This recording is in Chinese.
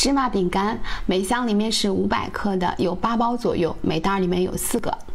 芝麻饼干，每箱里面是500克的，有8包左右，每袋里面有4个。